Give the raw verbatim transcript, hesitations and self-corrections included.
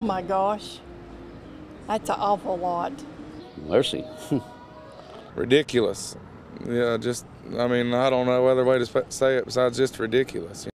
Oh my gosh, that's an awful lot. Mercy. Ridiculous. Yeah, just, I mean, I don't know other way to say it besides just ridiculous.